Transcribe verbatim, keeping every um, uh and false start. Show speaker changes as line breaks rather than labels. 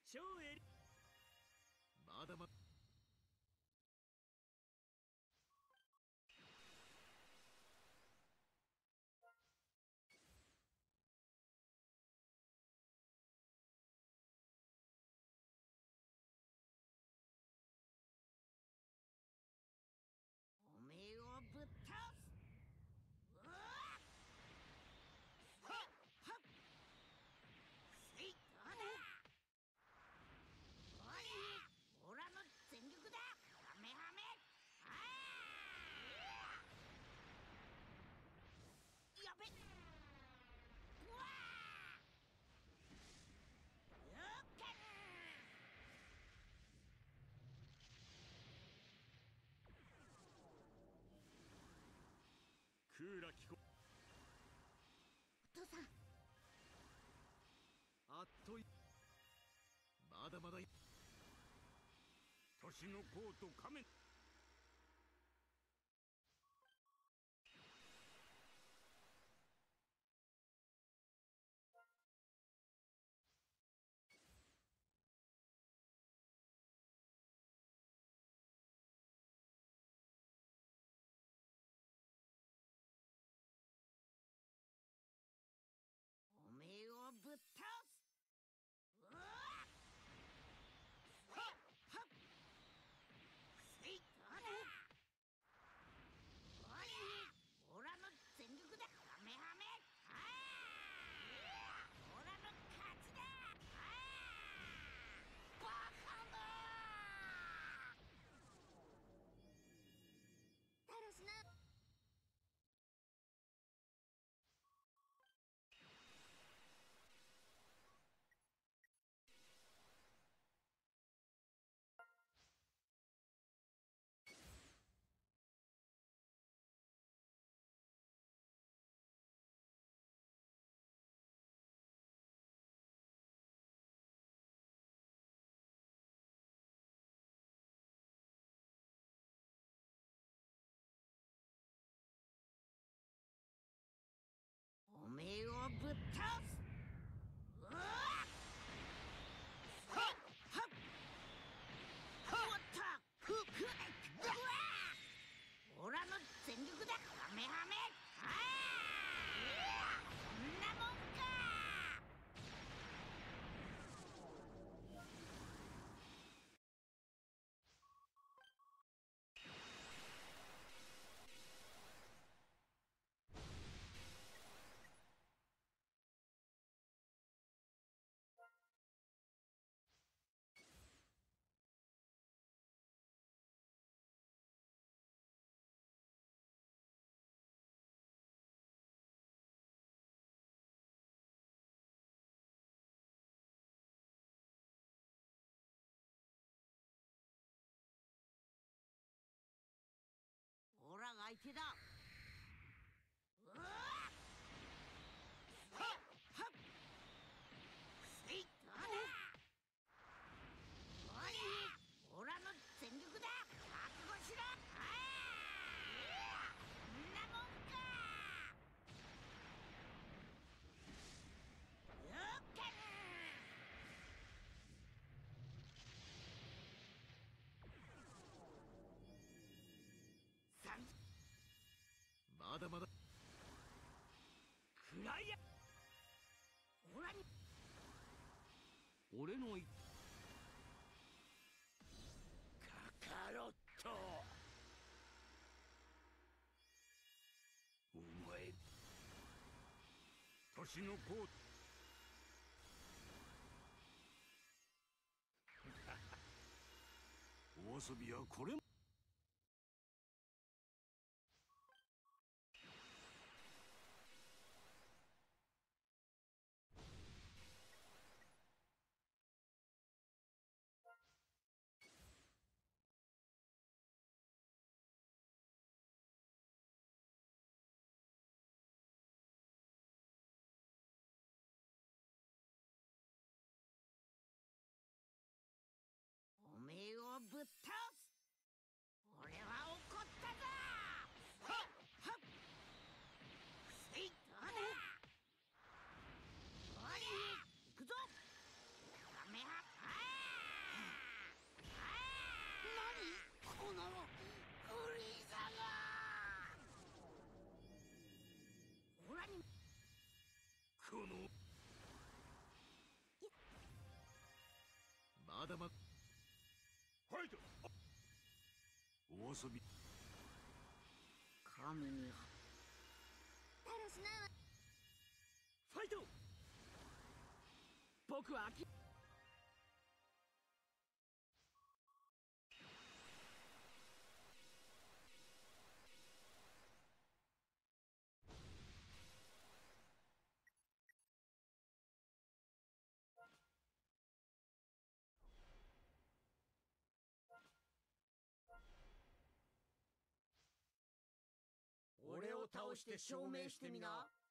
超エリまだまだ
おめえをぶっ倒す。うわっはっはっせい、どうだ。おりオラの全力だ。カメハメあーやべっ。うわーよっけん。
クーラ聞こ
お父さん、
あっといまだまだい年のコート仮面
おめえをぶっ倒す。うわっはっはっせい、どうだ。おりオラの全力だ。カメハメあーオラの勝ちだ。あーバカだ。タロスな。おめえをぶっ倒す。うわっはっはっはったふふうわっオラの全力だ。カメハメあーこんなもんか。オラが相手だ。うわっはっはっせい、どうだ。おりオラの全力だ。覚悟しろ。あーこんなもんか。よっけん。さん
まだまだ
くらいや。オラに
俺のい
カカロット。
お前年のコートお遊びはこれ
おめえをぶっ倒す。俺は怒ったぞ。はっはっせい、どうだ。おり行くぞ。カメハあ
このまだまだファイトお遊び
神に
だらしないわ。
ファイト僕は諦
俺を倒して証明してみな。